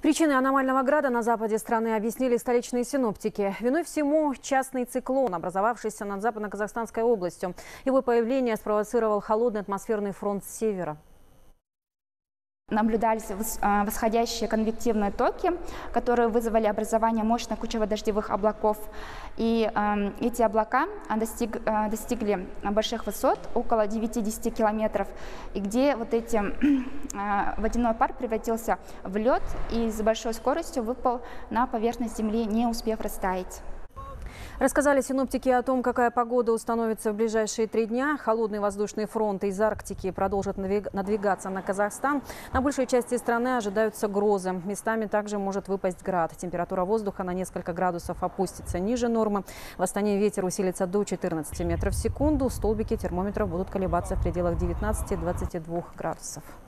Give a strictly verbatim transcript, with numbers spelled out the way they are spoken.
Причиной аномального града на западе страны объяснили столичные синоптики. Виной всему частный циклон, образовавшийся над западно-казахстанской областью. Его появление спровоцировал холодный атмосферный фронт с севера. Наблюдались восходящие конвективные токи, которые вызвали образование мощных кучево-дождевых облаков. И э, эти облака достиг, э, достигли больших высот, около девятидесяти километров, и где вот эти, э, водяной пар превратился в лед и с большой скоростью выпал на поверхность Земли, не успев растаять. Рассказали синоптики о том, какая погода установится в ближайшие три дня. Холодный воздушный фронт из Арктики продолжит надвигаться на Казахстан. На большей части страны ожидаются грозы. Местами также может выпасть град. Температура воздуха на несколько градусов опустится ниже нормы. В Астане ветер усилится до четырнадцати метров в секунду. Столбики термометров будут колебаться в пределах девятнадцати — двадцати двух градусов.